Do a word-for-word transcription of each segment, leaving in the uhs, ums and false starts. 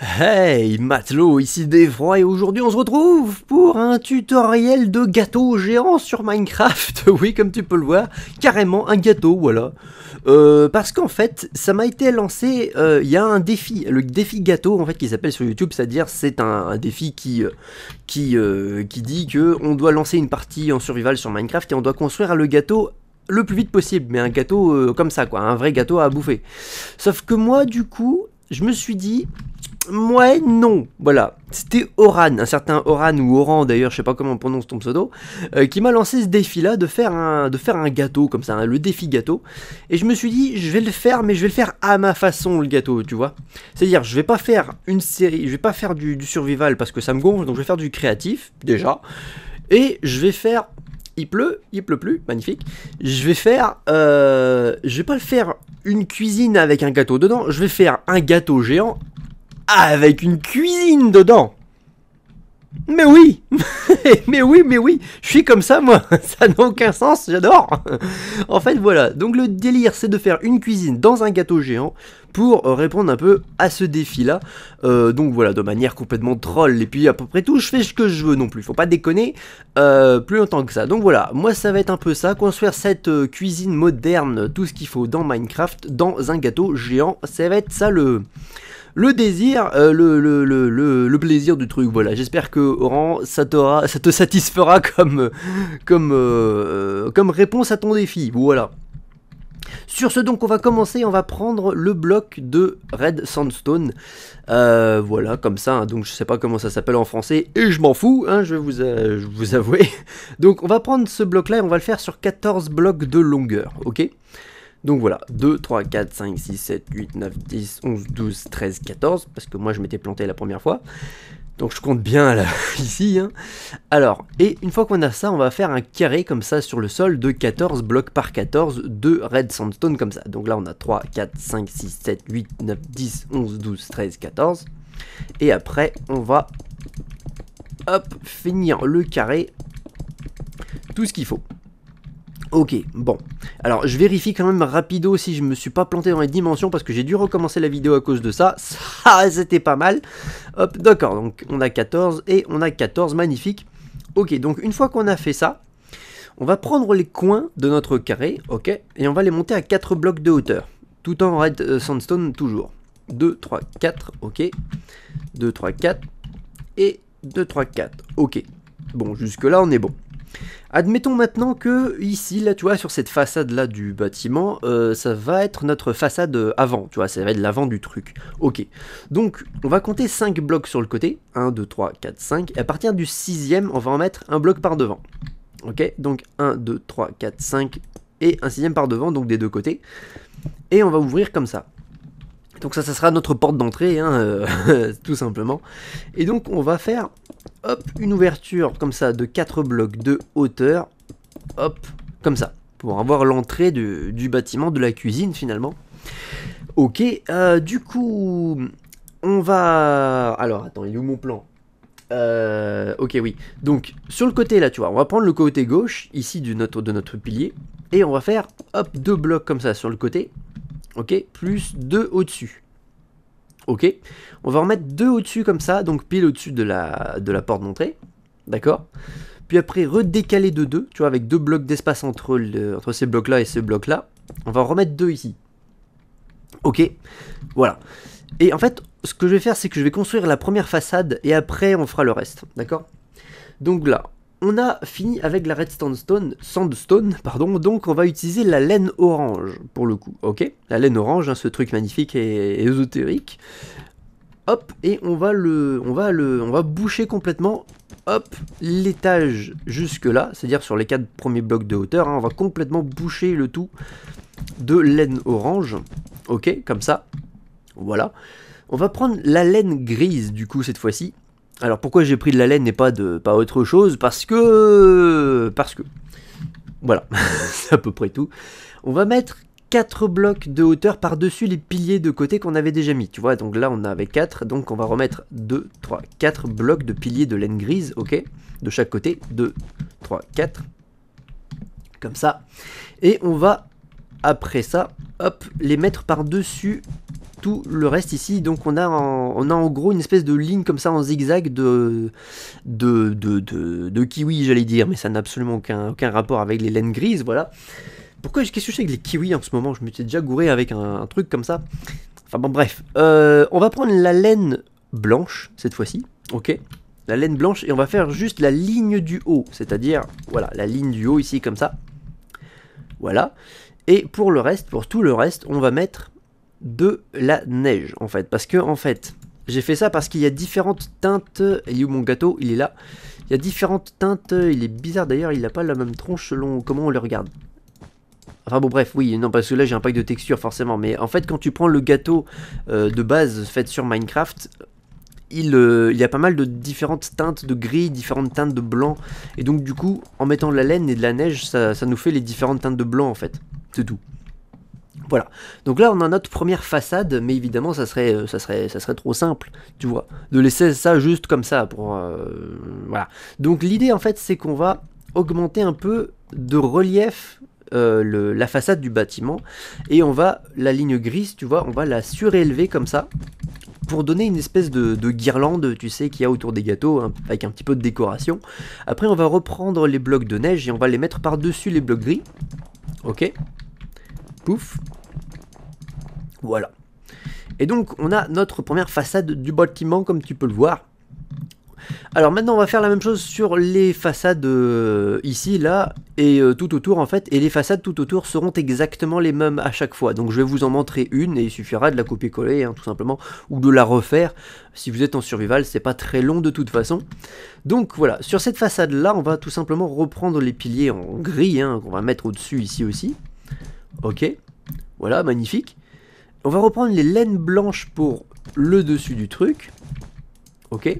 Hey, matelot, ici Défroid et aujourd'hui on se retrouve pour un tutoriel de gâteau géant sur Minecraft. Oui, comme tu peux le voir, carrément un gâteau, voilà. Euh, parce qu'en fait, ça m'a été lancé, il euh, y a un défi, le défi gâteau en fait qui s'appelle sur YouTube, c'est-à-dire c'est un, un défi qui, euh, qui, euh, qui dit que on doit lancer une partie en survival sur Minecraft et on doit construire le gâteau le plus vite possible, mais un gâteau euh, comme ça quoi, un vrai gâteau à bouffer. Sauf que moi du coup, je me suis dit... Ouais, non, voilà, c'était Oran, un certain Oran ou Oran d'ailleurs, je sais pas comment on prononce ton pseudo, euh, qui m'a lancé ce défi-là de faire un, de faire un gâteau comme ça, hein, le défi gâteau. Et je me suis dit, je vais le faire, mais je vais le faire à ma façon le gâteau, tu vois. C'est-à-dire, je vais pas faire une série, je vais pas faire du, du survival parce que ça me gonfle, donc je vais faire du créatif déjà, et je vais faire. Il pleut, il pleut plus, magnifique. Je vais faire, euh, je vais pas le faire une cuisine avec un gâteau dedans, je vais faire un gâteau géant avec une cuisine dedans. Mais oui. Mais oui, mais oui, je suis comme ça moi, ça n'a aucun sens, j'adore. En fait voilà, donc le délire c'est de faire une cuisine dans un gâteau géant pour répondre un peu à ce défi là, euh, donc voilà, de manière complètement troll, et puis à peu près tout, je fais ce que je veux non plus, faut pas déconner, euh, plus longtemps que ça. Donc voilà, moi ça va être un peu ça, construire cette euh, cuisine moderne, tout ce qu'il faut dans Minecraft, dans un gâteau géant, ça va être ça le... Le désir, euh, le, le, le, le, le plaisir du truc, voilà. J'espère que Oran, ça, ça te satisfera comme, comme, euh, comme réponse à ton défi, voilà. Sur ce, donc, on va commencer, on va prendre le bloc de Red Sandstone, euh, voilà, comme ça, hein, donc je sais pas comment ça s'appelle en français, et je m'en fous, hein, je vais vous, euh, je vous avouer. Donc on va prendre ce bloc-là et on va le faire sur quatorze blocs de longueur, ok ? Donc voilà, deux, trois, quatre, cinq, six, sept, huit, neuf, dix, onze, douze, treize, quatorze, parce que moi je m'étais planté la première fois. Donc je compte bien là, ici. Hein. Alors, et une fois qu'on a ça, on va faire un carré comme ça sur le sol de quatorze blocs par quatorze de red sandstone comme ça. Donc là on a trois, quatre, cinq, six, sept, huit, neuf, dix, onze, douze, treize, quatorze. Et après on va, hop, finir le carré, tout ce qu'il faut. Ok, bon. Alors, je vérifie quand même rapido si je me suis pas planté dans les dimensions parce que j'ai dû recommencer la vidéo à cause de ça. Ça, c'était pas mal. Hop, d'accord, donc on a quatorze et on a quatorze, magnifique. Ok, donc une fois qu'on a fait ça, on va prendre les coins de notre carré, ok, et on va les monter à quatre blocs de hauteur, tout en red sandstone toujours. deux, trois, quatre, ok. deux, trois, quatre et deux, trois, quatre, ok. Bon, jusque là on est bon. Admettons maintenant que ici, là, tu vois, sur cette façade là du bâtiment, euh, ça va être notre façade avant, tu vois, ça va être l'avant du truc. Ok, donc on va compter cinq blocs sur le côté, un, deux, trois, quatre, cinq, et à partir du sixième, on va en mettre un bloc par devant. Ok, donc un, deux, trois, quatre, cinq, et un sixième par devant, donc des deux côtés. Et on va ouvrir comme ça. Donc ça, ça sera notre porte d'entrée, hein, euh, tout simplement. Et donc on va faire, hop, une ouverture comme ça de quatre blocs de hauteur, hop, comme ça, pour avoir l'entrée du, du bâtiment, de la cuisine finalement. Ok, euh, du coup, on va... Alors, attends, il est où mon plan ? euh, Ok, oui. Donc, sur le côté là, tu vois, on va prendre le côté gauche, ici de notre, de notre pilier, et on va faire, hop, deux blocs comme ça sur le côté. Ok, plus deux au-dessus. Ok, on va en mettre deux au-dessus comme ça, donc pile au-dessus de la, de la porte d'entrée. D'accord. Puis après, redécaler de deux, tu vois, avec deux blocs d'espace entre, le, entre ces blocs-là et ce bloc-là. On va en remettre deux ici. Ok, voilà. Et en fait, ce que je vais faire, c'est que je vais construire la première façade et après, on fera le reste. D'accord. Donc là... On a fini avec la red sandstone, sandstone, pardon, donc on va utiliser la laine orange pour le coup, ok. La laine orange, hein, ce truc magnifique et ésotérique. Hop, et on va le, on va le, on va boucher complètement, hop, l'étage jusque là, c'est-à-dire sur les quatre premiers blocs de hauteur, hein, on va complètement boucher le tout de laine orange, ok, comme ça, voilà. On va prendre la laine grise du coup cette fois-ci. Alors pourquoi j'ai pris de la laine et pas de pas autre chose? Parce que... Parce que... Voilà, c'est à peu près tout. On va mettre quatre blocs de hauteur par-dessus les piliers de côté qu'on avait déjà mis. Tu vois, donc là on avait quatre, donc on va remettre deux, trois, quatre blocs de piliers de laine grise, ok? De chaque côté, deux, trois, quatre. Comme ça. Et on va, après ça, hop, les mettre par-dessus tout le reste ici. Donc on a en, on a en gros une espèce de ligne comme ça en zigzag de, de, de, de, de kiwi, j'allais dire, mais ça n'a absolument aucun, aucun rapport avec les laines grises, voilà. Pourquoi, qu'est-ce que je sais avec les kiwis en ce moment? Je m'étais déjà gouré avec un, un truc comme ça. Enfin bon, bref. Euh, on va prendre la laine blanche, cette fois-ci, ok? La laine blanche, et on va faire juste la ligne du haut, c'est-à-dire, voilà, la ligne du haut ici, comme ça. Voilà. Et pour le reste, pour tout le reste, on va mettre de la neige, en fait. Parce que, en fait, j'ai fait ça parce qu'il y a différentes teintes. Il est où mon gâteau? Il est là. Il y a différentes teintes. Il est bizarre d'ailleurs, il n'a pas la même tronche selon comment on le regarde. Enfin bon bref, oui, non parce que là j'ai un pack de texture forcément, mais en fait quand tu prends le gâteau euh, de base fait sur Minecraft, il, euh, il y a pas mal de différentes teintes de gris, différentes teintes de blanc, et donc du coup en mettant de la laine et de la neige, ça, ça nous fait les différentes teintes de blanc en fait, c'est tout. Voilà, donc là on a notre première façade, mais évidemment ça serait, ça serait, ça serait trop simple, tu vois, de laisser ça juste comme ça, pour, euh, voilà. Donc l'idée en fait c'est qu'on va augmenter un peu de relief Euh, le, la façade du bâtiment, et on va, la ligne grise, tu vois, on va la surélever comme ça, pour donner une espèce de, de guirlande, tu sais, qu'il y a autour des gâteaux, hein, avec un petit peu de décoration. Après, on va reprendre les blocs de neige, et on va les mettre par-dessus les blocs gris, ok, pouf, voilà. Et donc, on a notre première façade du bâtiment, comme tu peux le voir. Alors maintenant on va faire la même chose sur les façades euh, ici, là, et euh, tout autour en fait, et les façades tout autour seront exactement les mêmes à chaque fois. Donc je vais vous en montrer une, et il suffira de la copier-coller, hein, tout simplement, ou de la refaire. Si vous êtes en survival, c'est pas très long de toute façon. Donc voilà, sur cette façade là, on va tout simplement reprendre les piliers en gris, hein, qu'on va mettre au-dessus ici aussi. Ok, voilà, magnifique. On va reprendre les laines blanches pour le dessus du truc. Ok.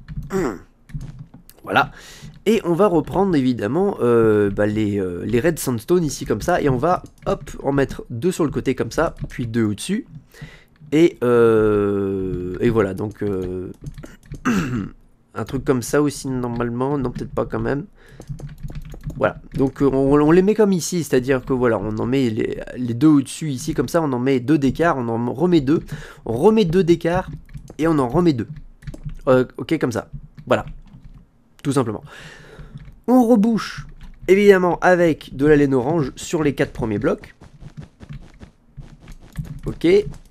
Voilà, et on va reprendre évidemment euh, bah, les, euh, les red sandstone ici comme ça, et on va hop en mettre deux sur le côté comme ça, puis deux au dessus, et, euh, et voilà, donc euh, un truc comme ça aussi normalement, non peut-être pas quand même, voilà, donc on, on les met comme ici, c'est à dire que voilà, on en met les, les deux au dessus ici comme ça, on en met deux d'écart, on en remet deux, on remet deux d'écart, et on en remet deux. Euh, ok, comme ça. Voilà. Tout simplement. On rebouche, évidemment, avec de la laine orange sur les quatre premiers blocs. Ok.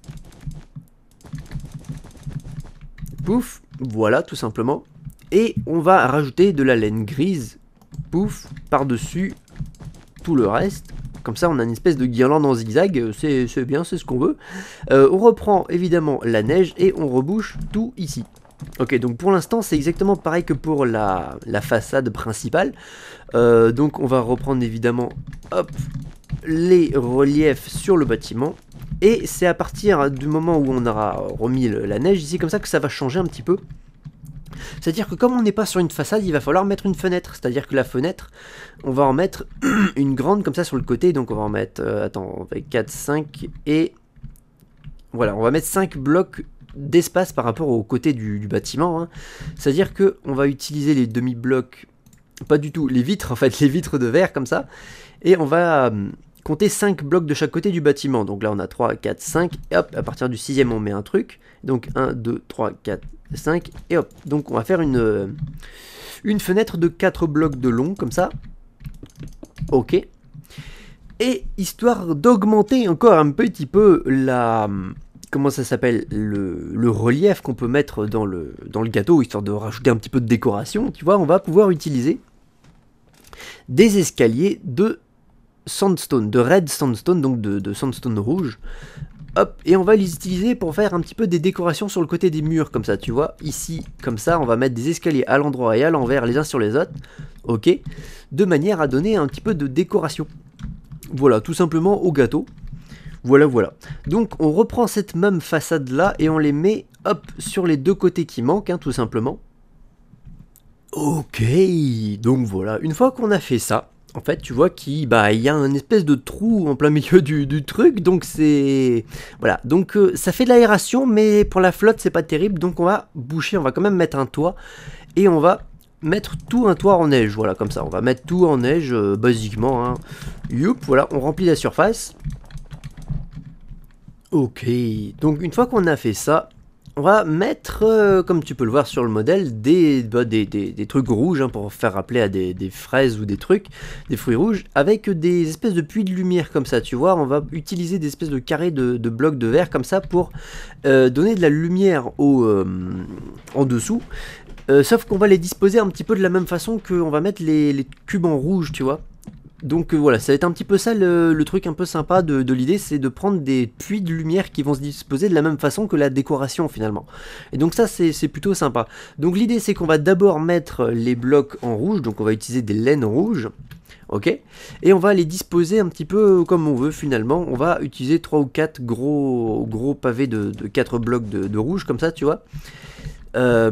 Pouf. Voilà, tout simplement. Et on va rajouter de la laine grise. Pouf. Par-dessus tout le reste. Comme ça, on a une espèce de guirlande en zigzag. C'est bien, c'est ce qu'on veut. Euh, on reprend, évidemment, la neige et on rebouche tout ici. Ok, donc pour l'instant c'est exactement pareil que pour la, la façade principale. Euh, donc on va reprendre évidemment hop, les reliefs sur le bâtiment. Et c'est à partir du moment où on aura remis le, la neige ici comme ça que ça va changer un petit peu. C'est-à-dire que comme on n'est pas sur une façade, il va falloir mettre une fenêtre. C'est-à-dire que la fenêtre, on va en mettre une grande comme ça sur le côté. Donc on va en mettre, euh, attends, avec quatre, cinq et... Voilà, on va mettre cinq blocs d'espace par rapport au côté du, du bâtiment, hein. C'est à dire que on va utiliser les demi-blocs, pas du tout, les vitres en fait, les vitres de verre comme ça, et on va euh, compter cinq blocs de chaque côté du bâtiment. Donc là on a trois, quatre, cinq, et hop, à partir du sixième on met un truc, donc un, deux, trois, quatre, cinq, et hop, donc on va faire une, euh, une fenêtre de quatre blocs de long comme ça, ok, et histoire d'augmenter encore un petit peu la... Comment ça s'appelle, le, le relief qu'on peut mettre dans le, dans le gâteau, histoire de rajouter un petit peu de décoration, tu vois, on va pouvoir utiliser des escaliers de sandstone, de red sandstone, donc de, de sandstone rouge, hop, et on va les utiliser pour faire un petit peu des décorations sur le côté des murs, comme ça, tu vois, ici, comme ça, on va mettre des escaliers à l'endroit et à l'envers, les uns sur les autres, ok, de manière à donner un petit peu de décoration, voilà, tout simplement au gâteau. Voilà, voilà. Donc, on reprend cette même façade-là et on les met, hop, sur les deux côtés qui manquent, hein, tout simplement. Ok, donc voilà. Une fois qu'on a fait ça, en fait, tu vois qu'il bah, y a un espèce de trou en plein milieu du, du truc, donc c'est... Voilà, donc euh, ça fait de l'aération, mais pour la flotte, c'est pas terrible, donc on va boucher, on va quand même mettre un toit, et on va mettre tout un toit en neige, voilà, comme ça. On va mettre tout en neige, euh, basiquement, hein. Youp, voilà, on remplit la surface. Ok, donc une fois qu'on a fait ça, on va mettre, euh, comme tu peux le voir sur le modèle, des, bah, des, des, des trucs rouges hein, pour faire rappeler à des, des fraises ou des trucs, des fruits rouges, avec des espèces de puits de lumière comme ça, tu vois. On va utiliser des espèces de carrés de, de blocs de verre comme ça pour euh, donner de la lumière au, euh, en dessous. Euh, sauf qu'on va les disposer un petit peu de la même façon qu'on va mettre les, les cubes en rouge, tu vois. Donc euh, voilà, ça va être un petit peu ça le, le truc un peu sympa de, de l'idée, c'est de prendre des puits de lumière qui vont se disposer de la même façon que la décoration finalement. Et donc ça c'est plutôt sympa. Donc l'idée c'est qu'on va d'abord mettre les blocs en rouge, donc on va utiliser des laines rouges. Ok, et on va les disposer un petit peu comme on veut finalement. On va utiliser trois ou quatre gros, gros pavés de, de quatre blocs de, de rouge comme ça, tu vois. Euh,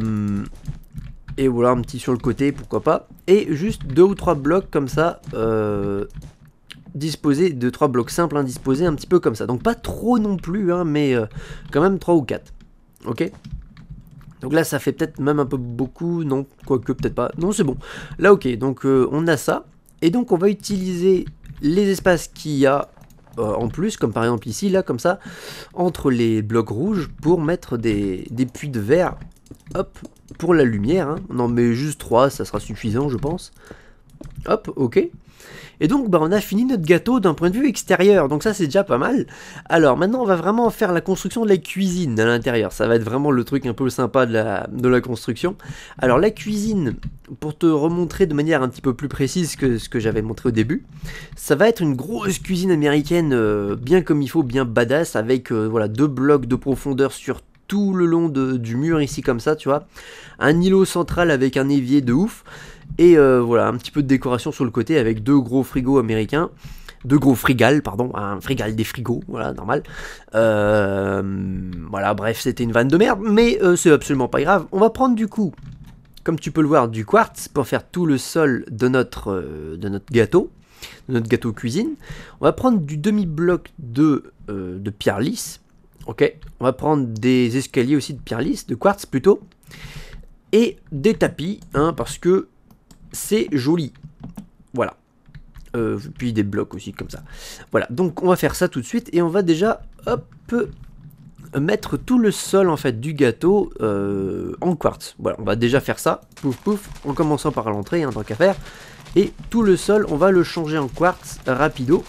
Et voilà, un petit sur le côté, pourquoi pas. Et juste deux ou trois blocs comme ça, euh, disposés, deux trois blocs simples, hein, disposés un petit peu comme ça. Donc pas trop non plus, hein, mais euh, quand même trois ou quatre. Ok. Donc là, ça fait peut-être même un peu beaucoup, non, quoique peut-être pas. Non, c'est bon. Là, ok, donc euh, on a ça. Et donc on va utiliser les espaces qu'il y a euh, en plus, comme par exemple ici, là, comme ça, entre les blocs rouges, pour mettre des, des puits de verre. Hop, pour la lumière, hein. On en met juste trois, ça sera suffisant je pense. Hop, ok. Et donc bah, on a fini notre gâteau d'un point de vue extérieur, donc ça c'est déjà pas mal. Alors maintenant on va vraiment faire la construction de la cuisine à l'intérieur, ça va être vraiment le truc un peu sympa de la, de la construction. Alors la cuisine, pour te remontrer de manière un petit peu plus précise que ce que j'avais montré au début, ça va être une grosse cuisine américaine euh, bien comme il faut, bien badass, avec euh, voilà, deux blocs de profondeur sur tout le long de, du mur ici comme ça, tu vois. Un îlot central avec un évier de ouf. Et euh, voilà, un petit peu de décoration sur le côté avec deux gros frigos américains. Deux gros frigales, pardon. Un frigal des frigos, voilà, normal. Euh, voilà, bref, c'était une vanne de merde, mais euh, c'est absolument pas grave. On va prendre du coup, comme tu peux le voir, du quartz pour faire tout le sol de notre, euh, de notre gâteau. De notre gâteau cuisine. On va prendre du demi-bloc de, euh, de pierre lisse. Ok, on va prendre des escaliers aussi de pierre lisse, de quartz plutôt, et des tapis, hein, parce que c'est joli. Voilà. Euh, puis des blocs aussi, comme ça. Voilà, donc on va faire ça tout de suite, et on va déjà, hop, mettre tout le sol, en fait, du gâteau euh, en quartz. Voilà, on va déjà faire ça, pouf pouf, en commençant par l'entrée, hein, tant qu'à faire, et tout le sol, on va le changer en quartz rapido.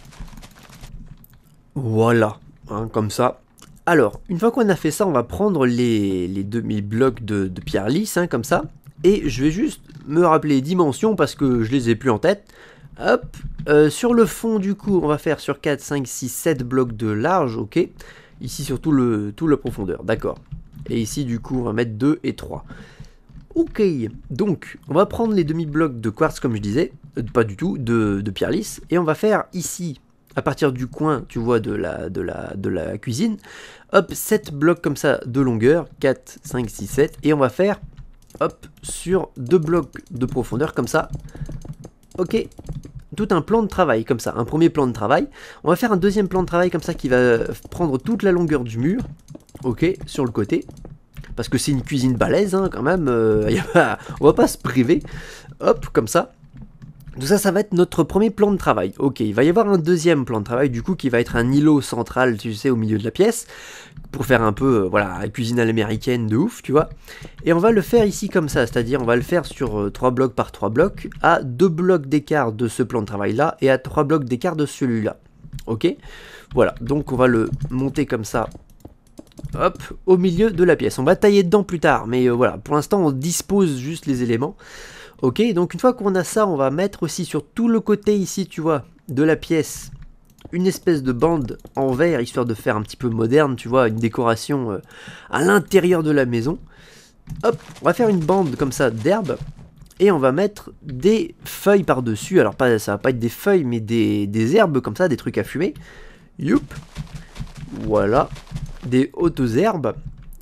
Voilà, hein, comme ça. Alors, une fois qu'on a fait ça, on va prendre les, les demi-blocs de, de pierre lisse, hein, comme ça. Et je vais juste me rappeler les dimensions parce que je les ai plus en tête. Hop, euh, sur le fond du coup, on va faire sur quatre, cinq, six, sept blocs de large, ok. Ici sur tout le, tout la profondeur, d'accord. Et ici du coup, on va mettre deux et trois. Ok, donc on va prendre les demi-blocs de quartz comme je disais, euh, pas du tout, de, de pierre lisse. Et on va faire ici, à partir du coin, tu vois, de la, de la, de la cuisine, hop, sept blocs comme ça de longueur, quatre, cinq, six, sept, et on va faire, hop, sur deux blocs de profondeur, comme ça, ok, tout un plan de travail, comme ça, un premier plan de travail. On va faire un deuxième plan de travail, comme ça, qui va prendre toute la longueur du mur, ok, sur le côté, parce que c'est une cuisine balèze, hein, quand même, euh, y a pas, on va pas se priver, hop, comme ça. Tout ça, ça va être notre premier plan de travail. Ok, il va y avoir un deuxième plan de travail, du coup, qui va être un îlot central, tu sais, au milieu de la pièce, pour faire un peu, euh, voilà, cuisine à l'américaine de ouf, tu vois. Et on va le faire ici comme ça, c'est-à-dire on va le faire sur euh, trois blocs par trois blocs, à deux blocs d'écart de ce plan de travail-là, et à trois blocs d'écart de celui-là. Ok, voilà, donc on va le monter comme ça, hop, au milieu de la pièce. On va tailler dedans plus tard, mais euh, voilà, pour l'instant, on dispose juste les éléments. Ok, donc une fois qu'on a ça, on va mettre aussi sur tout le côté ici, tu vois, de la pièce, une espèce de bande en verre, histoire de faire un petit peu moderne, tu vois, une décoration euh, à l'intérieur de la maison. Hop, on va faire une bande comme ça d'herbe, et on va mettre des feuilles par-dessus. Alors pas, ça va pas être des feuilles, mais des, des herbes comme ça, des trucs à fumer. Youp, voilà, des hautes herbes.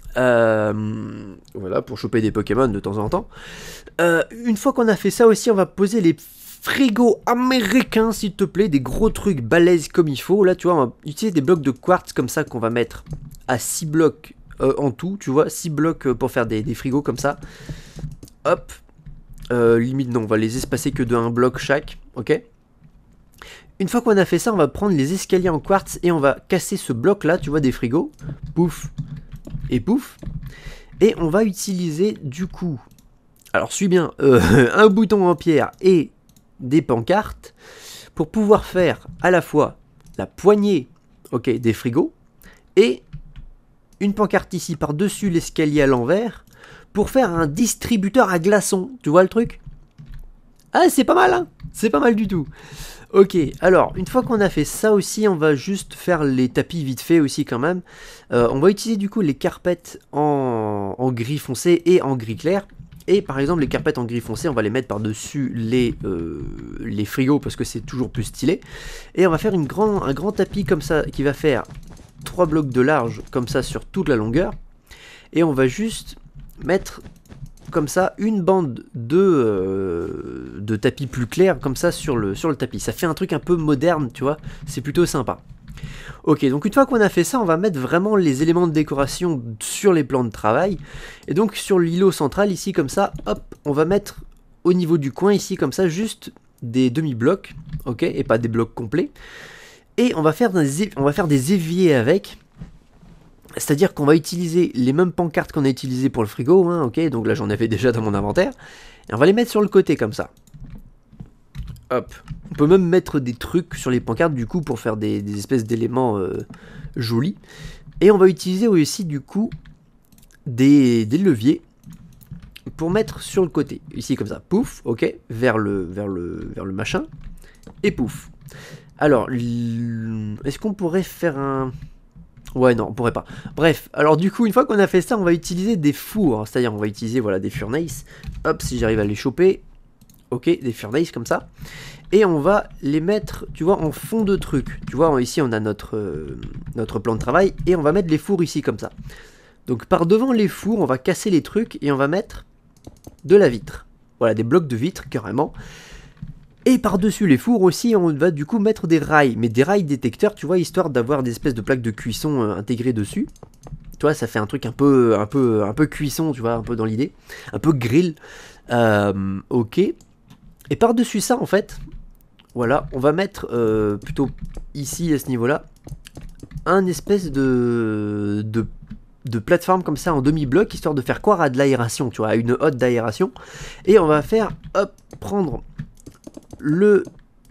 Euh, voilà, pour choper des Pokémon de temps en temps. Euh, une fois qu'on a fait ça aussi, on va poser les frigos américains, s'il te plaît, des gros trucs balèzes comme il faut. Là, tu vois, on va utiliser des blocs de quartz comme ça qu'on va mettre à six blocs euh, en tout, tu vois, six blocs pour faire des, des frigos comme ça. Hop, euh, limite non, on va les espacer que de un bloc chaque, ok. une fois qu'on a fait ça, on va prendre les escaliers en quartz et on va casser ce bloc là, tu vois, des frigos. Pouf et pouf. Et on va utiliser du coup, alors suis bien, euh, un bouton en pierre et des pancartes pour pouvoir faire à la fois la poignée, ok, des frigos et une pancarte ici par-dessus l'escalier à l'envers pour faire un distributeur à glaçons. Tu vois le truc? Ah, c'est pas mal, hein? C'est pas mal du tout. Ok, alors, une fois qu'on a fait ça aussi, on va juste faire les tapis vite fait aussi quand même. Euh, on va utiliser du coup les carpettes en, en gris foncé et en gris clair. Et par exemple, les carpettes en gris foncé, on va les mettre par-dessus les, euh, les frigos parce que c'est toujours plus stylé. Et on va faire une grand, un grand tapis comme ça qui va faire trois blocs de large comme ça sur toute la longueur. Et on va juste mettre comme ça une bande de, euh, de tapis plus clair comme ça sur le, sur le tapis. Ça fait un truc un peu moderne, tu vois, c'est plutôt sympa. Ok, donc une fois qu'on a fait ça, on va mettre vraiment les éléments de décoration sur les plans de travail. Et donc sur l'îlot central ici comme ça, hop, on va mettre au niveau du coin ici comme ça juste des demi-blocs, ok, et pas des blocs complets. Et on va faire des, on va faire des éviers avec. C'est-à-dire qu'on va utiliser les mêmes pancartes qu'on a utilisées pour le frigo, hein, ok, donc là j'en avais déjà dans mon inventaire, et on va les mettre sur le côté comme ça. Hop. On peut même mettre des trucs sur les pancartes du coup pour faire des, des espèces d'éléments euh, jolis. Et on va utiliser aussi du coup des, des leviers pour mettre sur le côté, ici comme ça, pouf, ok, vers le, vers le, vers le machin, et pouf. Alors, est-ce qu'on pourrait faire un... Ouais, non, on pourrait pas. Bref, alors du coup, une fois qu'on a fait ça, on va utiliser des fours. C'est-à-dire, on va utiliser, voilà, des furnaces. Hop, si j'arrive à les choper. Ok, des furnaces comme ça. Et on va les mettre, tu vois, en fond de truc. Tu vois, ici, on a notre, euh, notre plan de travail. Et on va mettre les fours ici, comme ça. Donc, par devant les fours, on va casser les trucs. Et on va mettre de la vitre. Voilà, des blocs de vitre, carrément. Et par-dessus les fours aussi, on va du coup mettre des rails, mais des rails détecteurs, tu vois, histoire d'avoir des espèces de plaques de cuisson euh, intégrées dessus. Tu vois, ça fait un truc un peu, un peu, un peu cuisson, tu vois, un peu dans l'idée, un peu grill. Euh, ok. Et par-dessus ça, en fait, voilà, on va mettre euh, plutôt ici à ce niveau-là, un espèce de, de de plateforme comme ça en demi-bloc, histoire de faire croire à de l'aération, tu vois, à une hotte d'aération. Et on va faire, hop, prendre le,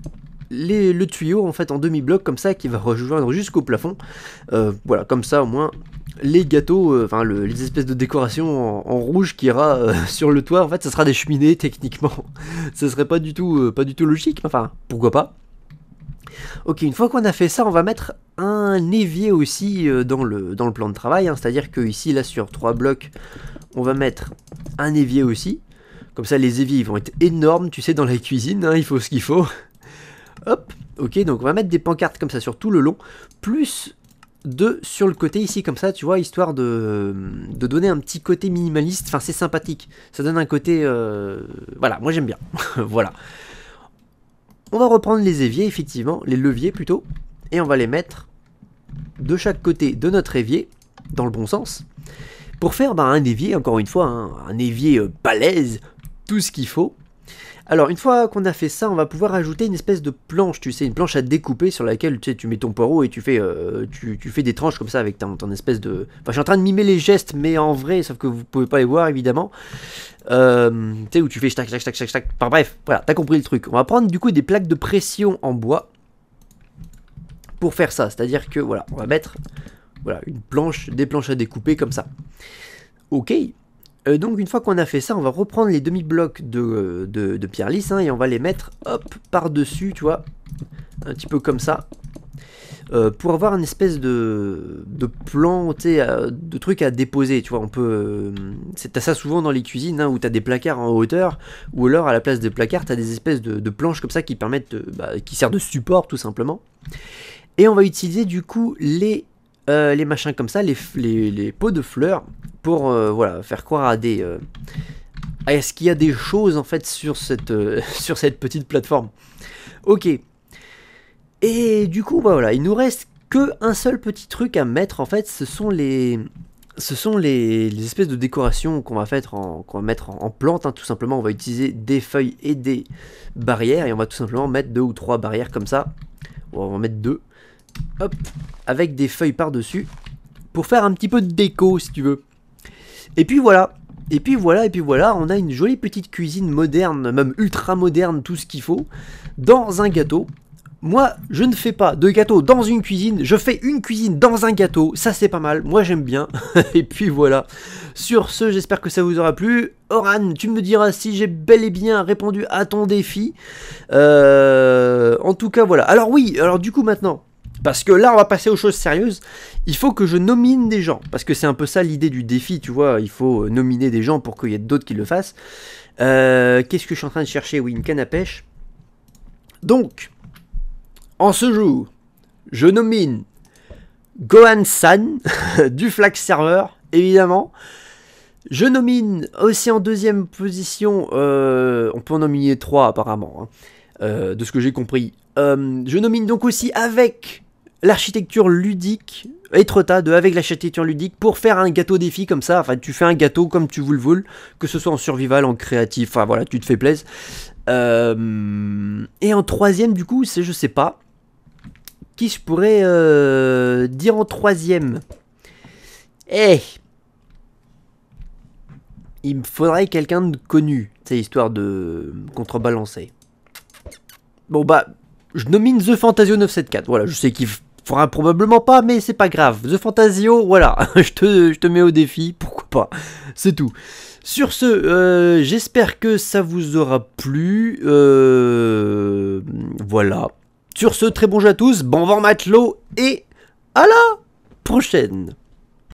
les, le tuyau en fait en demi-bloc comme ça qui va rejoindre jusqu'au plafond. Euh, voilà, comme ça au moins les gâteaux, enfin euh, les espèces de décoration en, en rouge qui ira euh, sur le toit, en fait ça sera des cheminées techniquement. Ça serait pas du tout, euh, pas du tout logique, enfin pourquoi pas. Ok, une fois qu'on a fait ça, on va mettre un évier aussi euh, dans, le, dans le plan de travail, hein, c'est-à-dire que ici, là sur trois blocs, on va mettre un évier aussi. Comme ça, les éviers ils vont être énormes, tu sais, dans la cuisine, hein, il faut ce qu'il faut. Hop, ok, donc on va mettre des pancartes comme ça sur tout le long, plus deux sur le côté ici, comme ça, tu vois, histoire de, de donner un petit côté minimaliste. Enfin, c'est sympathique, ça donne un côté... Euh... Voilà, moi j'aime bien, voilà. On va reprendre les éviers, effectivement, les leviers plutôt, et on va les mettre de chaque côté de notre évier, dans le bon sens, pour faire bah, un évier, encore une fois, hein, un évier euh, balèze, tout ce qu'il faut. Alors, une fois qu'on a fait ça, on va pouvoir ajouter une espèce de planche, tu sais, une planche à découper sur laquelle tu sais, tu mets ton poireau et tu fais, euh, tu, tu fais des tranches comme ça avec ton, ton espèce de... Enfin, je suis en train de mimer les gestes, mais en vrai, sauf que vous pouvez pas les voir, évidemment. Euh, tu sais, où tu fais tac, tac, tac, tac, tac. Enfin, bref, voilà, t'as compris le truc. On va prendre du coup des plaques de pression en bois pour faire ça. C'est-à-dire que, voilà, on va mettre voilà, une planche, des planches à découper comme ça. Ok. Euh, donc une fois qu'on a fait ça, on va reprendre les demi-blocs de, de, de pierre lisse hein, et on va les mettre hop par-dessus, tu vois, un petit peu comme ça, euh, pour avoir une espèce de, de plan, tu sais, euh, de trucs à déposer, tu vois, on peut, euh, t'as ça souvent dans les cuisines hein, où t'as des placards en hauteur, ou alors à la place des placards t'as des espèces de, de planches comme ça qui permettent, de, bah, qui servent de support tout simplement. Et on va utiliser du coup les Euh, les machins comme ça, les, les, les pots de fleurs, pour euh, voilà, faire croire à des... Euh, à ce qu'il y a des choses en fait sur cette, euh, sur cette petite plateforme. Ok. Et du coup, bah, voilà, il nous reste que un seul petit truc à mettre en fait, ce sont les... Ce sont les, les espèces de décorations qu'on va, qu'on va mettre en, en plante, hein, tout simplement. On va utiliser des feuilles et des barrières, et on va tout simplement mettre deux ou trois barrières comme ça, on va en mettre deux. Hop, avec des feuilles par-dessus. Pour faire un petit peu de déco, si tu veux. Et puis voilà. Et puis voilà, et puis voilà, on a une jolie petite cuisine moderne, même ultra moderne, tout ce qu'il faut, dans un gâteau. Moi, je ne fais pas de gâteau dans une cuisine, je fais une cuisine dans un gâteau, ça c'est pas mal, moi j'aime bien. Et puis voilà. Sur ce, j'espère que ça vous aura plu. Oran, tu me diras si j'ai bel et bien répondu à ton défi. Euh, en tout cas, voilà. Alors oui, alors du coup maintenant... Parce que là, on va passer aux choses sérieuses. Il faut que je nomine des gens. Parce que c'est un peu ça l'idée du défi, tu vois. Il faut nominer des gens pour qu'il y ait d'autres qui le fassent. Euh, Qu'est-ce que je suis en train de chercher? Oui, une canne à pêche. Donc, en ce jour, je nomine Gohan-san du Flag Server, évidemment. Je nomine aussi en deuxième position, euh, on peut en nominer trois apparemment, hein, euh, de ce que j'ai compris. Euh, je nomine donc aussi avec l'architecture ludique, Etrota de avec l'architecture ludique pour faire un gâteau défi comme ça. Enfin, tu fais un gâteau comme tu vous le veux, que ce soit en survival, en créatif, enfin voilà, tu te fais plaisir. Euh, et en troisième, du coup, c'est je sais pas. Qui je pourrais euh, dire en troisième? Eh, il me faudrait quelqu'un de connu, c'est histoire de contrebalancer. Bon bah, je nomine The Fantasio neuf cent soixante-quatorze. Voilà, je sais qu'il fera probablement pas, mais c'est pas grave. The Fantasio, voilà, je te, je te mets au défi, pourquoi pas. C'est tout. Sur ce, euh, j'espère que ça vous aura plu. Euh, voilà. Sur ce, très bon jeu à tous, bon vent matelot, et à la prochaine.